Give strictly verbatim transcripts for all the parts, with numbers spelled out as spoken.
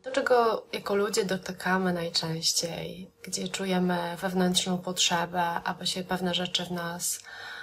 Do czego jako ludzie dotykamy najczęściej, gdzie czujemy wewnętrzną potrzebę, aby się pewne rzeczy w nas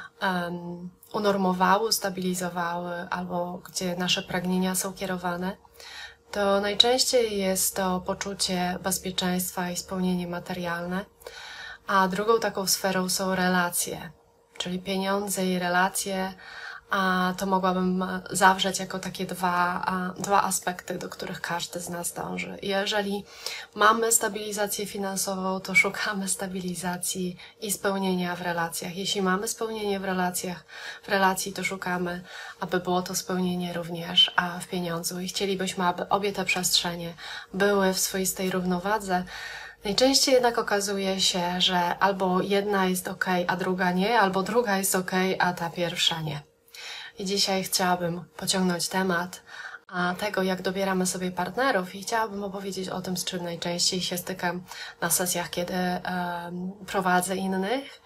um, unormowały, stabilizowały, albo gdzie nasze pragnienia są kierowane, to najczęściej jest to poczucie bezpieczeństwa i spełnienie materialne, a drugą taką sferą są relacje, czyli pieniądze i relacje, a to mogłabym zawrzeć jako takie dwa, dwa aspekty, do których każdy z nas dąży. Jeżeli mamy stabilizację finansową, to szukamy stabilizacji i spełnienia w relacjach. Jeśli mamy spełnienie w relacjach, w relacji, to szukamy, aby było to spełnienie również w pieniądzu i chcielibyśmy, aby obie te przestrzenie były w swoistej równowadze. Najczęściej jednak okazuje się, że albo jedna jest ok, a druga nie, albo druga jest ok, a ta pierwsza nie. I dzisiaj chciałabym pociągnąć temat tego, jak dobieramy sobie partnerów i chciałabym opowiedzieć o tym, z czym najczęściej się stykam na sesjach, kiedy e, prowadzę innych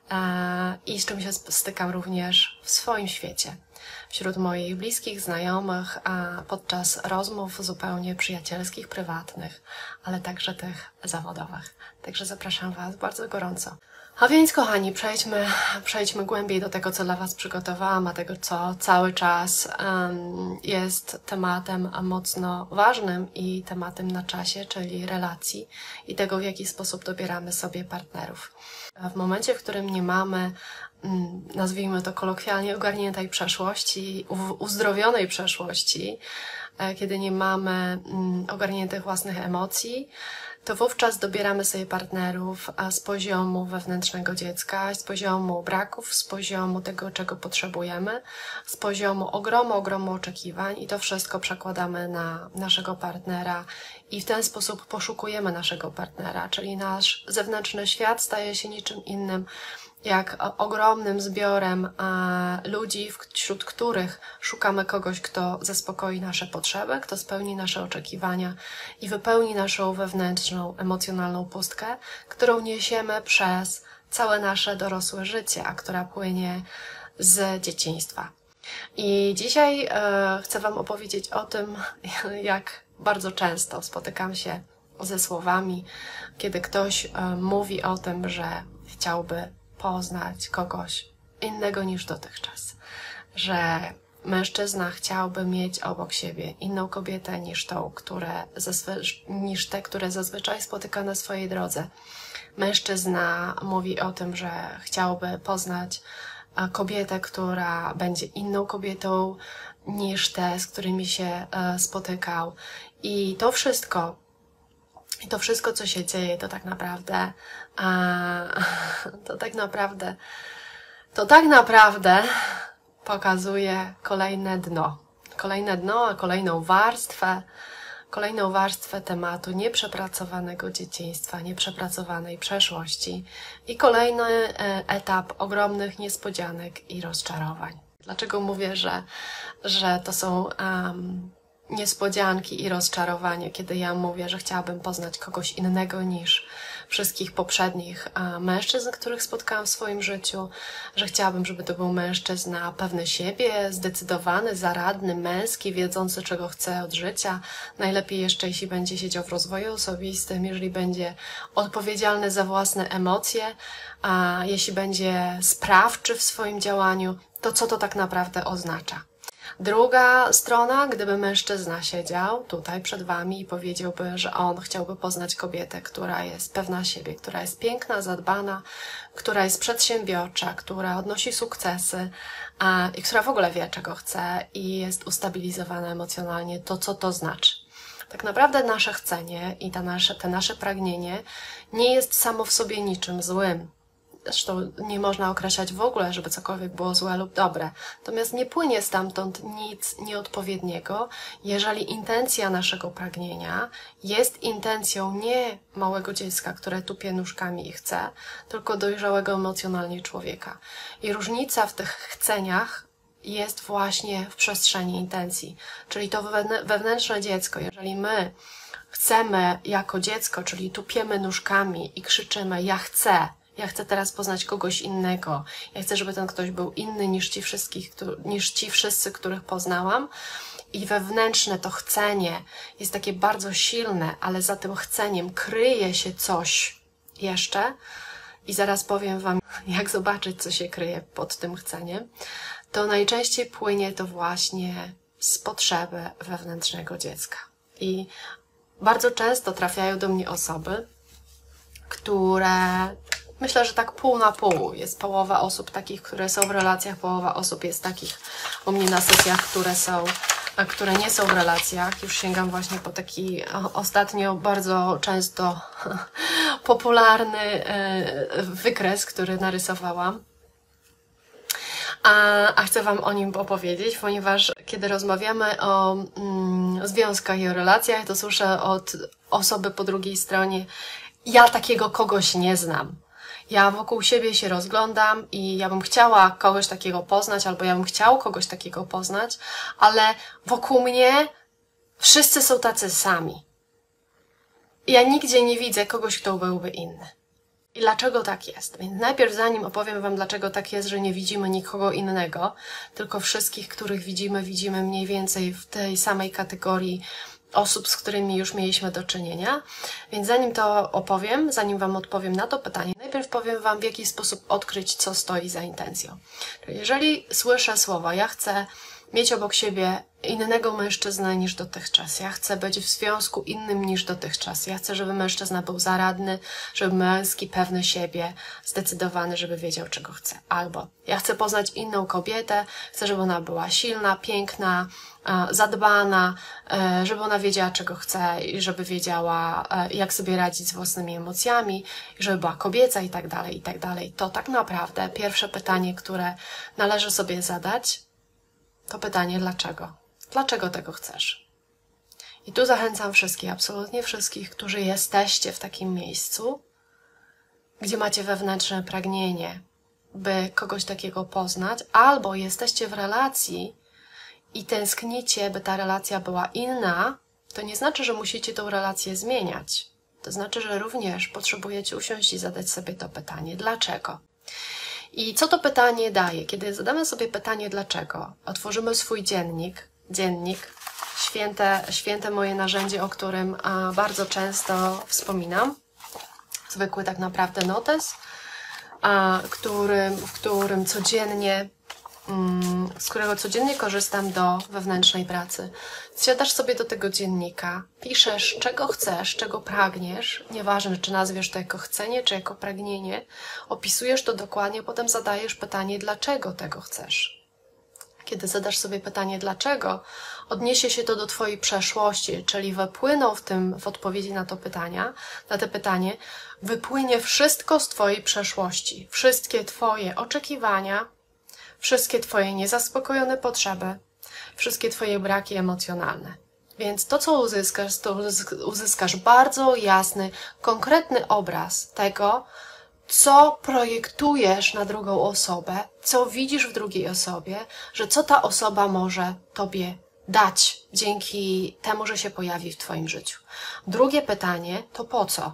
e, i z czym się stykam również w swoim świecie, wśród moich bliskich, znajomych, a podczas rozmów zupełnie przyjacielskich, prywatnych, ale także tych zawodowych. Także zapraszam Was bardzo gorąco. A więc, kochani, przejdźmy, przejdźmy głębiej do tego, co dla Was przygotowałam, a tego, co cały czas um, jest tematem mocno ważnym i tematem na czasie, czyli relacji i tego, w jaki sposób dobieramy sobie partnerów. W momencie, w którym nie mamy, um, nazwijmy to kolokwialnie, ogarniętej przeszłości, uzdrowionej przeszłości, kiedy nie mamy um, ogarniętych własnych emocji, to wówczas dobieramy sobie partnerów z poziomu wewnętrznego dziecka, z poziomu braków, z poziomu tego, czego potrzebujemy, z poziomu ogromu, ogromu oczekiwań i to wszystko przekładamy na naszego partnera i w ten sposób poszukujemy naszego partnera, czyli nasz zewnętrzny świat staje się niczym innym jak ogromnym zbiorem ludzi, wśród których szukamy kogoś, kto zaspokoi nasze potrzeby, kto spełni nasze oczekiwania i wypełni naszą wewnętrzną, emocjonalną pustkę, którą niesiemy przez całe nasze dorosłe życie, a która płynie z dzieciństwa. I dzisiaj e, chcę Wam opowiedzieć o tym, jak bardzo często spotykam się ze słowami, kiedy ktoś e, mówi o tym, że chciałby poznać kogoś innego niż dotychczas, że mężczyzna chciałby mieć obok siebie inną kobietę niż tą, które niż te, które zazwyczaj spotyka na swojej drodze. Mężczyzna mówi o tym, że chciałby poznać kobietę, która będzie inną kobietą niż te, z którymi się spotykał. I to wszystko I to wszystko, co się dzieje, to tak naprawdę, to tak naprawdę, to tak naprawdę pokazuje kolejne dno. Kolejne dno, a kolejną warstwę, kolejną warstwę tematu nieprzepracowanego dzieciństwa, nieprzepracowanej przeszłości i kolejny etap ogromnych niespodzianek i rozczarowań. Dlaczego mówię, że, że to są um, niespodzianki i rozczarowanie, kiedy ja mówię, że chciałabym poznać kogoś innego niż wszystkich poprzednich mężczyzn, których spotkałam w swoim życiu, że chciałabym, żeby to był mężczyzna pewny siebie, zdecydowany, zaradny, męski, wiedzący, czego chce od życia. Najlepiej jeszcze, jeśli będzie siedział w rozwoju osobistym, jeżeli będzie odpowiedzialny za własne emocje, a jeśli będzie sprawczy w swoim działaniu, to co to tak naprawdę oznacza? Druga strona, gdyby mężczyzna siedział tutaj przed Wami i powiedziałby, że on chciałby poznać kobietę, która jest pewna siebie, która jest piękna, zadbana, która jest przedsiębiorcza, która odnosi sukcesy a, i która w ogóle wie, czego chce i jest ustabilizowana emocjonalnie, to co to znaczy? Tak naprawdę nasze chcenie i ta nasze, te nasze pragnienie nie jest samo w sobie niczym złym. Zresztą nie można określać w ogóle, żeby cokolwiek było złe lub dobre. Natomiast nie płynie stamtąd nic nieodpowiedniego, jeżeli intencja naszego pragnienia jest intencją nie małego dziecka, które tupie nóżkami i chce, tylko dojrzałego emocjonalnie człowieka. I różnica w tych chceniach jest właśnie w przestrzeni intencji. Czyli to wewnętrzne dziecko, jeżeli my chcemy jako dziecko, czyli tupiemy nóżkami i krzyczymy ja chcę, ja chcę teraz poznać kogoś innego. Ja chcę, żeby ten ktoś był inny niż ci wszystkich, niż ci wszyscy, których poznałam. i wewnętrzne to chcenie jest takie bardzo silne, ale za tym chceniem kryje się coś jeszcze i zaraz powiem Wam, jak zobaczyć, co się kryje pod tym chceniem, to najczęściej płynie to właśnie z potrzeby wewnętrznego dziecka. I bardzo często trafiają do mnie osoby, które, myślę, że tak pół na pół, jest połowa osób takich, które są w relacjach, połowa osób jest takich u mnie na sesjach, które są, które nie są w relacjach. Już sięgam właśnie po taki ostatnio bardzo często popularny wykres, który narysowałam. A, a chcę Wam o nim opowiedzieć, ponieważ kiedy rozmawiamy o mm, związkach i o relacjach, to słyszę od osoby po drugiej stronie: ja takiego kogoś nie znam. Ja wokół siebie się rozglądam i ja bym chciała kogoś takiego poznać, albo ja bym chciał kogoś takiego poznać, ale wokół mnie wszyscy są tacy sami. Ja nigdzie nie widzę kogoś, kto byłby inny. I dlaczego tak jest? Więc najpierw, zanim opowiem Wam, dlaczego tak jest, że nie widzimy nikogo innego, tylko wszystkich, których widzimy, widzimy mniej więcej w tej samej kategorii osób, z którymi już mieliśmy do czynienia. Więc zanim to opowiem, zanim Wam odpowiem na to pytanie, najpierw powiem Wam, w jaki sposób odkryć, co stoi za intencją. Czyli jeżeli słyszę słowa: ja chcę mieć obok siebie innego mężczyznę niż dotychczas, ja chcę być w związku innym niż dotychczas, ja chcę, żeby mężczyzna był zaradny, żeby męski, pewny siebie, zdecydowany, żeby wiedział, czego chce. Albo ja chcę poznać inną kobietę, chcę, żeby ona była silna, piękna, zadbana, żeby ona wiedziała, czego chce i żeby wiedziała, jak sobie radzić z własnymi emocjami, żeby była kobieca i tak dalej, i tak dalej. To tak naprawdę pierwsze pytanie, które należy sobie zadać, to pytanie: dlaczego? Dlaczego tego chcesz? I tu zachęcam wszystkich, absolutnie wszystkich, którzy jesteście w takim miejscu, gdzie macie wewnętrzne pragnienie, by kogoś takiego poznać, albo jesteście w relacji i tęsknicie, by ta relacja była inna, to nie znaczy, że musicie tą relację zmieniać. To znaczy, że również potrzebujecie usiąść i zadać sobie to pytanie: dlaczego? I co to pytanie daje? Kiedy zadamy sobie pytanie dlaczego, otworzymy swój dziennik, dziennik, święte, święte moje narzędzie, o którym a, bardzo często wspominam, zwykły tak naprawdę notes, a, którym, w którym codziennie, mm, z którego codziennie korzystam do wewnętrznej pracy. Siadasz sobie do tego dziennika, piszesz, czego chcesz, czego pragniesz, nieważne, czy nazwiesz to jako chcenie, czy jako pragnienie, opisujesz to dokładnie, potem zadajesz pytanie, dlaczego tego chcesz. Kiedy zadasz sobie pytanie dlaczego, odniesie się to do Twojej przeszłości, czyli wypłyną w tym, w odpowiedzi na to pytania, na te pytanie, wypłynie wszystko z Twojej przeszłości, wszystkie Twoje oczekiwania, wszystkie Twoje niezaspokojone potrzeby, wszystkie Twoje braki emocjonalne. Więc to, co uzyskasz, to uzyskasz bardzo jasny, konkretny obraz tego, co projektujesz na drugą osobę, co widzisz w drugiej osobie, że co ta osoba może Tobie dać dzięki temu, że się pojawi w Twoim życiu. Drugie pytanie to po co?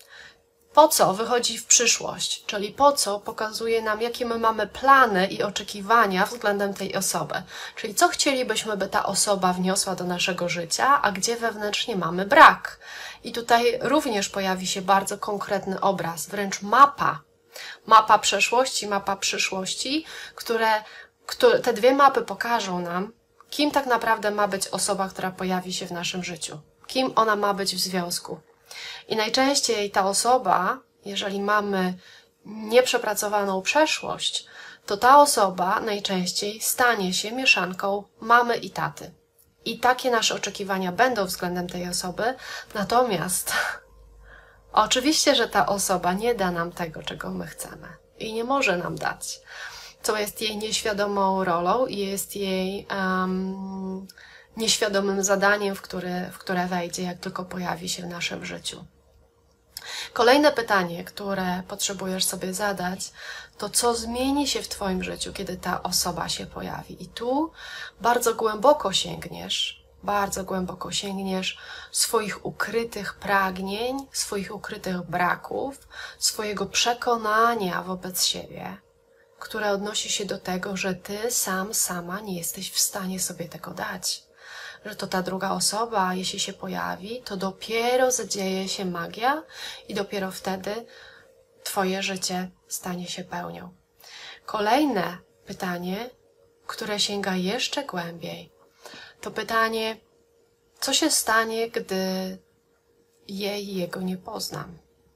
Po co wychodzi w przyszłość, czyli po co pokazuje nam, jakie my mamy plany i oczekiwania względem tej osoby. Czyli co chcielibyśmy, by ta osoba wniosła do naszego życia, a gdzie wewnętrznie mamy brak. I tutaj również pojawi się bardzo konkretny obraz, wręcz mapa. Mapa przeszłości, mapa przyszłości, które, które te dwie mapy pokażą nam, kim tak naprawdę ma być osoba, która pojawi się w naszym życiu. Kim ona ma być w związku. I najczęściej ta osoba, jeżeli mamy nieprzepracowaną przeszłość, to ta osoba najczęściej stanie się mieszanką mamy i taty. I takie nasze oczekiwania będą względem tej osoby, natomiast oczywiście, że ta osoba nie da nam tego, czego my chcemy i nie może nam dać, co jest jej nieświadomą rolą i jest jej um, nieświadomym zadaniem, w które, w które wejdzie, jak tylko pojawi się w naszym życiu. Kolejne pytanie, które potrzebujesz sobie zadać, to co zmieni się w Twoim życiu, kiedy ta osoba się pojawi. I tu bardzo głęboko sięgniesz, bardzo głęboko sięgniesz swoich ukrytych pragnień, swoich ukrytych braków, swojego przekonania wobec siebie, które odnosi się do tego, że Ty sam, sama nie jesteś w stanie sobie tego dać. że to ta druga osoba, jeśli się pojawi, to dopiero zadzieje się magia i dopiero wtedy Twoje życie stanie się pełnią. Kolejne pytanie, które sięga jeszcze głębiej, to pytanie, co się stanie, gdy jej jego nie poznam?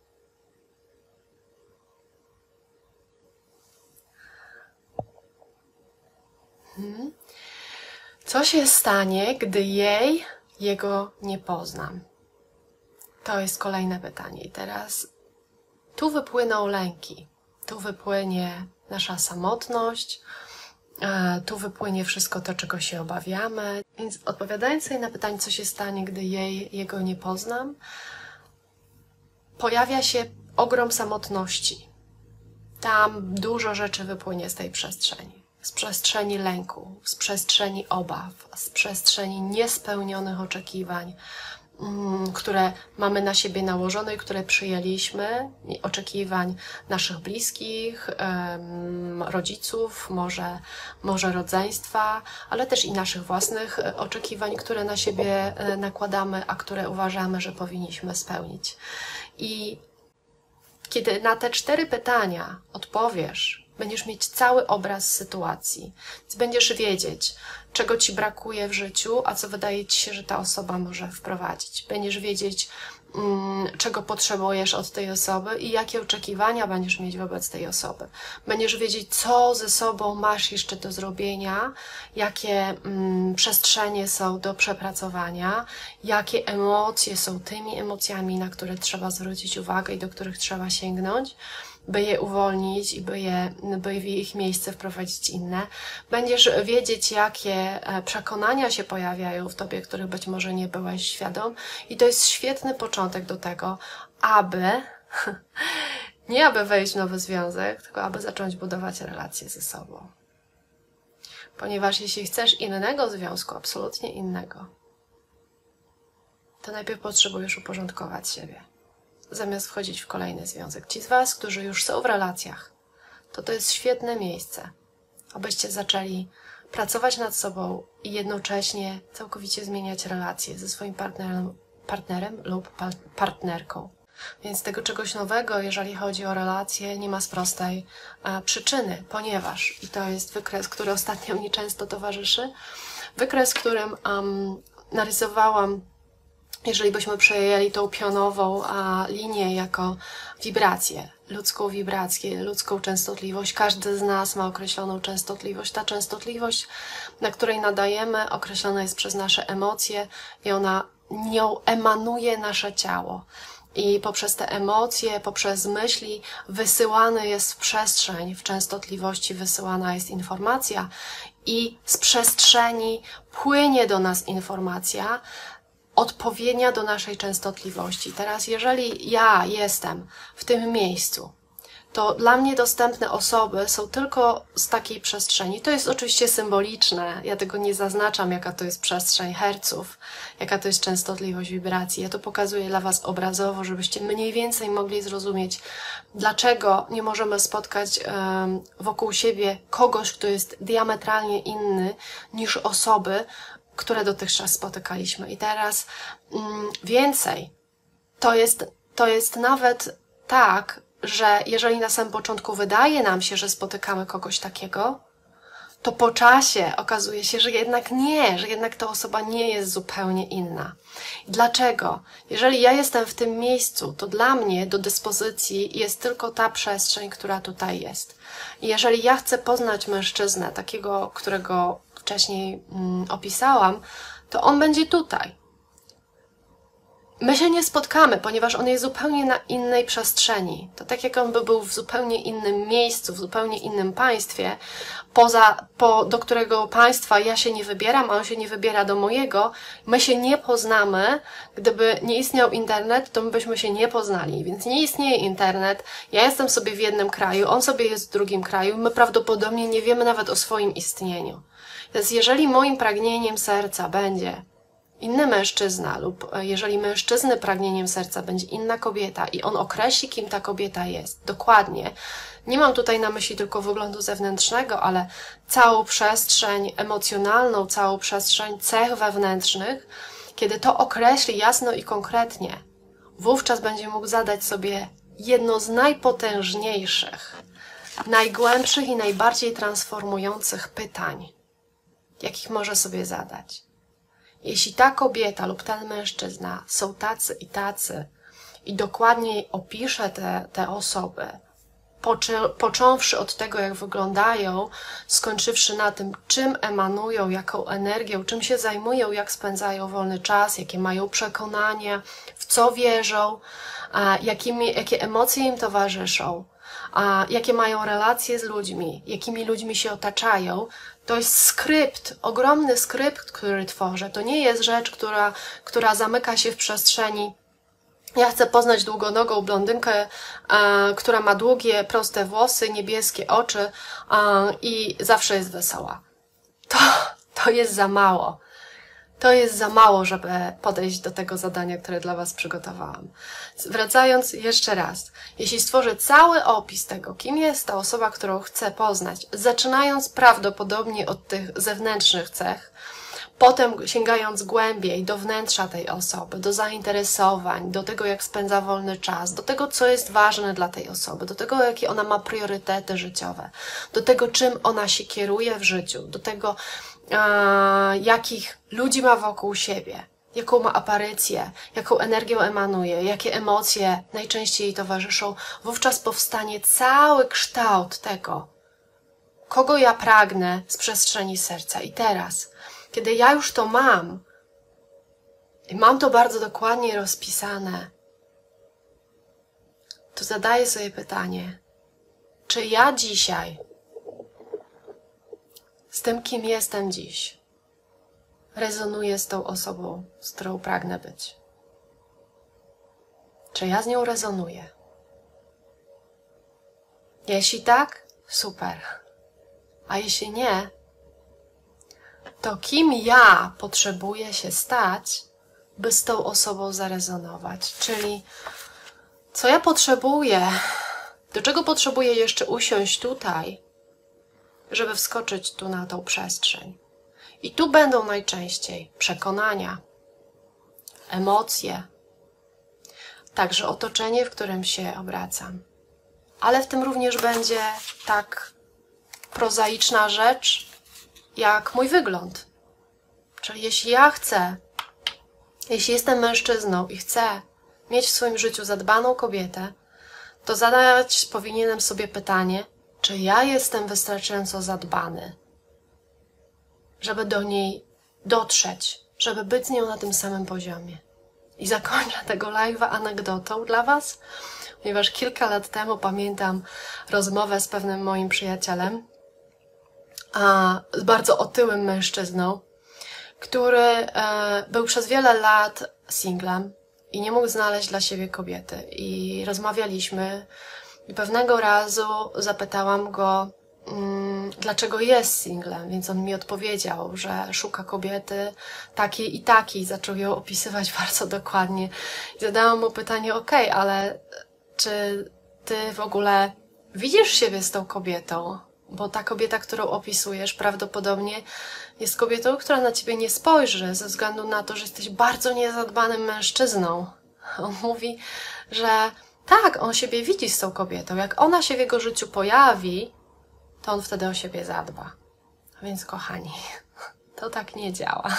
Hmm. Co się stanie, gdy jej jego nie poznam? To jest kolejne pytanie. I teraz tu wypłyną lęki, tu wypłynie nasza samotność, tu wypłynie wszystko to, czego się obawiamy. Więc odpowiadając sobie na pytanie, co się stanie, gdy jej jego nie poznam, pojawia się ogrom samotności. Tam dużo rzeczy wypłynie z tej przestrzeni. Z przestrzeni lęku, z przestrzeni obaw, z przestrzeni niespełnionych oczekiwań, które mamy na siebie nałożone i które przyjęliśmy, oczekiwań naszych bliskich, rodziców, może, może rodzeństwa, ale też i naszych własnych oczekiwań, które na siebie nakładamy, a które uważamy, że powinniśmy spełnić. I kiedy na te cztery pytania odpowiesz, będziesz mieć cały obraz sytuacji. Więc będziesz wiedzieć, czego Ci brakuje w życiu, a co wydaje Ci się, że ta osoba może wprowadzić. Będziesz wiedzieć, mm, czego potrzebujesz od tej osoby i jakie oczekiwania będziesz mieć wobec tej osoby. Będziesz wiedzieć, co ze sobą masz jeszcze do zrobienia, jakie mm, przestrzenie są do przepracowania, jakie emocje są tymi emocjami, na które trzeba zwrócić uwagę i do których trzeba sięgnąć, by je uwolnić i by, je, by w ich miejsce wprowadzić inne. Będziesz wiedzieć, jakie przekonania się pojawiają w Tobie, których być może nie byłeś świadom. I to jest świetny początek do tego, aby, nie aby wejść w nowy związek, tylko aby zacząć budować relacje ze sobą. Ponieważ jeśli chcesz innego związku, absolutnie innego, to najpierw potrzebujesz uporządkować siebie, zamiast wchodzić w kolejny związek. Ci z Was, którzy już są w relacjach, to to jest świetne miejsce, abyście zaczęli pracować nad sobą i jednocześnie całkowicie zmieniać relacje ze swoim partnerem, partnerem lub partnerką. Więc tego czegoś nowego, jeżeli chodzi o relacje, nie ma z prostej e, przyczyny, ponieważ, i to jest wykres, który ostatnio mi często towarzyszy, wykres, którym um, narysowałam, jeżeli byśmy przejęli tą pionową a, linię jako wibrację, ludzką wibrację, ludzką częstotliwość. Każdy z nas ma określoną częstotliwość. Ta częstotliwość, na której nadajemy, określona jest przez nasze emocje i ona nią emanuje nasze ciało. I poprzez te emocje, poprzez myśli wysyłany jest w przestrzeń, w częstotliwości wysyłana jest informacja i z przestrzeni płynie do nas informacja, odpowiednia do naszej częstotliwości. Teraz, jeżeli ja jestem w tym miejscu, to dla mnie dostępne osoby są tylko z takiej przestrzeni. To jest oczywiście symboliczne, ja tego nie zaznaczam, jaka to jest przestrzeń herców, jaka to jest częstotliwość wibracji. Ja to pokazuję dla Was obrazowo, żebyście mniej więcej mogli zrozumieć, dlaczego nie możemy spotkać um, wokół siebie kogoś, kto jest diametralnie inny niż osoby, które dotychczas spotykaliśmy. I teraz mm, więcej. To jest, to jest nawet tak, że jeżeli na samym początku wydaje nam się, że spotykamy kogoś takiego, to po czasie okazuje się, że jednak nie, że jednak ta osoba nie jest zupełnie inna. Dlaczego? Jeżeli ja jestem w tym miejscu, to dla mnie do dyspozycji jest tylko ta przestrzeń, która tutaj jest. I jeżeli ja chcę poznać mężczyznę, takiego, którego wcześniej mm, opisałam, to on będzie tutaj. My się nie spotkamy, ponieważ on jest zupełnie na innej przestrzeni. To tak jak on by był w zupełnie innym miejscu, w zupełnie innym państwie, poza, po, do którego państwa ja się nie wybieram, a on się nie wybiera do mojego. My się nie poznamy. Gdyby nie istniał internet, to my byśmy się nie poznali. Więc nie istnieje internet. Ja jestem sobie w jednym kraju, on sobie jest w drugim kraju. My prawdopodobnie nie wiemy nawet o swoim istnieniu. Więc jeżeli moim pragnieniem serca będzie inny mężczyzna lub jeżeli mężczyzny pragnieniem serca będzie inna kobieta i on określi, kim ta kobieta jest, dokładnie. Nie mam tutaj na myśli tylko wyglądu zewnętrznego, ale całą przestrzeń emocjonalną, całą przestrzeń cech wewnętrznych, kiedy to określi jasno i konkretnie, wówczas będzie mógł zadać sobie jedno z najpotężniejszych, najgłębszych i najbardziej transformujących pytań, jakich może sobie zadać. Jeśli ta kobieta lub ten mężczyzna są tacy i tacy i dokładnie opisze te, te osoby, poczę, począwszy od tego, jak wyglądają, skończywszy na tym, czym emanują, jaką energią, czym się zajmują, jak spędzają wolny czas, jakie mają przekonania, w co wierzą, a jakimi, jakie emocje im towarzyszą, a jakie mają relacje z ludźmi, jakimi ludźmi się otaczają, to jest skrypt, ogromny skrypt, który tworzę. To nie jest rzecz, która, która zamyka się w przestrzeni. Ja chcę poznać długonogą blondynkę, e, która ma długie, proste włosy, niebieskie oczy e, i zawsze jest wesoła. To, to jest za mało. To jest za mało, żeby podejść do tego zadania, które dla Was przygotowałam. Wracając jeszcze raz, jeśli stworzę cały opis tego, kim jest ta osoba, którą chcę poznać, zaczynając prawdopodobnie od tych zewnętrznych cech, potem sięgając głębiej do wnętrza tej osoby, do zainteresowań, do tego, jak spędza wolny czas, do tego, co jest ważne dla tej osoby, do tego, jakie ona ma priorytety życiowe, do tego, czym ona się kieruje w życiu, do tego, a, jakich ludzi ma wokół siebie, jaką ma aparycję, jaką energią emanuje, jakie emocje najczęściej jej towarzyszą, wówczas powstanie cały kształt tego, kogo ja pragnę z przestrzeni serca. I teraz, kiedy ja już to mam i mam to bardzo dokładnie rozpisane, to zadaję sobie pytanie, czy ja dzisiaj z tym, kim jestem dziś, rezonuję z tą osobą, z którą pragnę być? Czy ja z nią rezonuję? Jeśli tak, super. A jeśli nie, to kim ja potrzebuję się stać, by z tą osobą zarezonować? Czyli co ja potrzebuję, do czego potrzebuję jeszcze usiąść tutaj, żeby wskoczyć tu na tą przestrzeń. I tu będą najczęściej przekonania, emocje, także otoczenie, w którym się obracam. Ale w tym również będzie tak prozaiczna rzecz, jak mój wygląd. Czyli jeśli ja chcę, jeśli jestem mężczyzną i chcę mieć w swoim życiu zadbaną kobietę, to zadać powinienem sobie pytanie, czy ja jestem wystarczająco zadbany, żeby do niej dotrzeć, żeby być z nią na tym samym poziomie. I zakończę tego live'a anegdotą dla Was, ponieważ kilka lat temu pamiętam rozmowę z pewnym moim przyjacielem, a z bardzo otyłym mężczyzną, który e, był przez wiele lat singlem i nie mógł znaleźć dla siebie kobiety. I rozmawialiśmy i pewnego razu zapytałam go, mm, dlaczego jest singlem, więc on mi odpowiedział, że szuka kobiety takiej i takiej. Zaczął ją opisywać bardzo dokładnie. I zadałam mu pytanie, okej, okay, ale czy ty w ogóle widzisz siebie z tą kobietą? Bo ta kobieta, którą opisujesz, prawdopodobnie jest kobietą, która na ciebie nie spojrzy, ze względu na to, że jesteś bardzo niezadbanym mężczyzną. On mówi, że tak, on siebie widzi z tą kobietą. Jak ona się w jego życiu pojawi, to on wtedy o siebie zadba. A więc, kochani, to tak nie działa.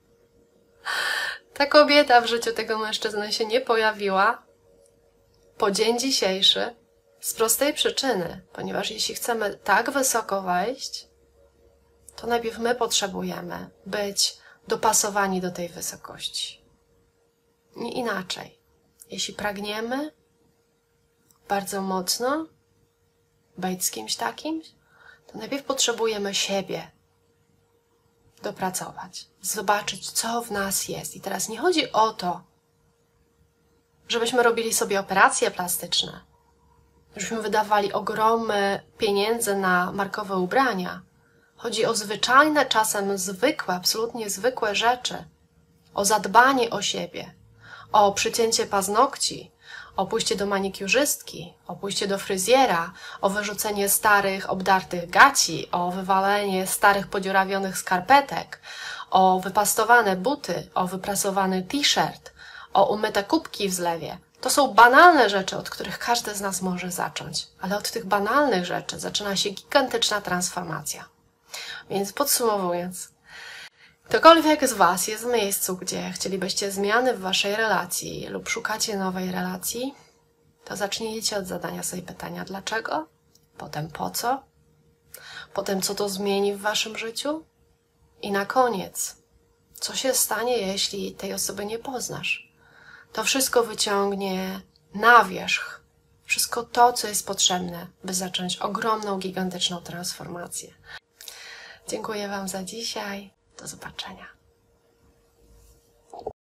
Ta kobieta w życiu tego mężczyzny się nie pojawiła po dzień dzisiejszy, z prostej przyczyny, ponieważ jeśli chcemy tak wysoko wejść, to najpierw my potrzebujemy być dopasowani do tej wysokości. Nie inaczej. Jeśli pragniemy bardzo mocno być z kimś takim, to najpierw potrzebujemy siebie dopracować, zobaczyć, co w nas jest. I teraz nie chodzi o to, żebyśmy robili sobie operacje plastyczne, żebyśmy wydawali ogromy pieniędzy na markowe ubrania. Chodzi o zwyczajne, czasem zwykłe, absolutnie zwykłe rzeczy, o zadbanie o siebie, o przycięcie paznokci, o pójście do manikiurzystki, o pójście do fryzjera, o wyrzucenie starych, obdartych gaci, o wywalenie starych, podziurawionych skarpetek, o wypastowane buty, o wyprasowany t-shirt, o umyte kubki w zlewie. To są banalne rzeczy, od których każdy z nas może zacząć, ale od tych banalnych rzeczy zaczyna się gigantyczna transformacja. Więc podsumowując, ktokolwiek z Was jest w miejscu, gdzie chcielibyście zmiany w Waszej relacji lub szukacie nowej relacji, to zacznijcie od zadania sobie pytania dlaczego, potem po co, potem co to zmieni w Waszym życiu i na koniec, co się stanie, jeśli tej osoby nie poznasz. To wszystko wyciągnie na wierzch wszystko to, co jest potrzebne, by zacząć ogromną, gigantyczną transformację. Dziękuję Wam za dzisiaj. Do zobaczenia.